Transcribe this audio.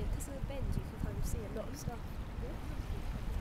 because of the bend you can kind of see a lot of stuff.